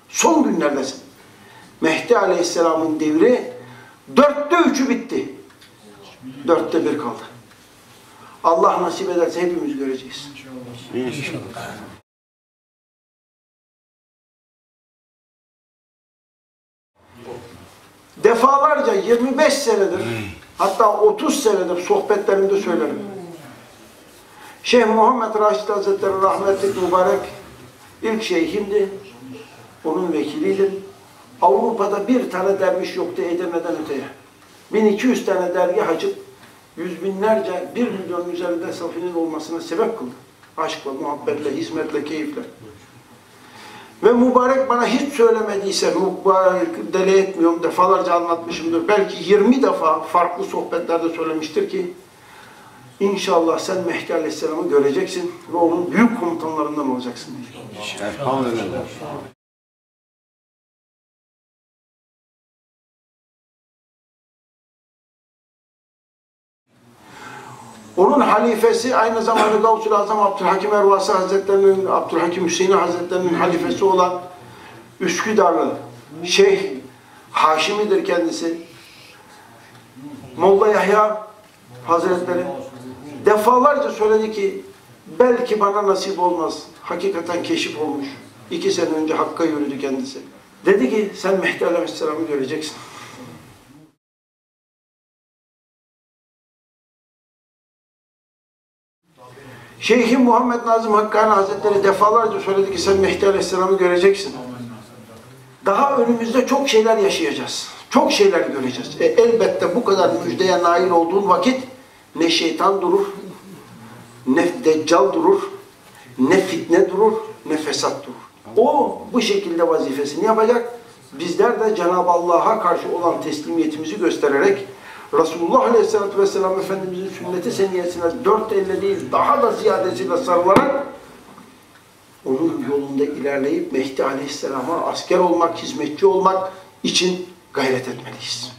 Son günlerdesin. Mehdi Aleyhisselam'ın devri 4'te 3'ü bitti. 4'te 1 kaldı. Allah nasip ederse hepimiz göreceğiz. İnşallah. Defalarca 25 senedir, hatta 30 senedir sohbetlerimde söylerim. Şeyh Muhammed Raşid Hazretleri rahmetli mübarek ilk şeyhimdi. Onun vekiliydim. Avrupa'da bir tane derviş yoktu Edirne'den öteye. 1200 tane dergah açıp yüz binlerce, 1 milyon üzerinde safinin olmasına sebep kıldı. Aşkla, muhabbetle, hizmetle, keyifle. Ve mübarek bana hiç söylemediyse, mübarek deli etmiyorum, defalarca anlatmışımdır. Belki 20 defa farklı sohbetlerde söylemiştir ki İnşallah sen Mehdi Aleyhisselam'ı göreceksin ve onun büyük komutanlarından olacaksın. Elhamdülillah. Onun halifesi aynı zamanda Gavs-ül Azam Abdülhakim Ervasi Hazretleri'nin, Abdülhakim Hüseyin Hazretleri'nin halifesi olan Üsküdarlı Şeyh Haşimi'dir kendisi. Molla Yahya Hazretleri defalarca söyledi ki belki bana nasip olmaz. Hakikaten keşif olmuş. 2 sene önce Hakk'a yürüdü kendisi. Dedi ki sen Mehdi Aleyhisselam'ı göreceksin. Şeyhim Muhammed Nazım Hakkani Hazretleri defalarca söyledi ki sen Mehdi Aleyhisselam'ı göreceksin. Daha önümüzde çok şeyler yaşayacağız. Çok şeyler göreceğiz. Elbette bu kadar müjdeye nail olduğun vakit ne şeytan durur, ne deccal durur, ne fitne durur, ne fesat durur. O bu şekilde vazifesini yapacak. Bizler de Cenab-ı Allah'a karşı olan teslimiyetimizi göstererek Resulullah Aleyhisselatü Vesselam Efendimizin sünneti seniyesine 4 elle değil daha da ziyadesiyle sarılarak onun yolunda ilerleyip Mehdi Aleyhisselam'a asker olmak, hizmetçi olmak için gayret etmeliyiz.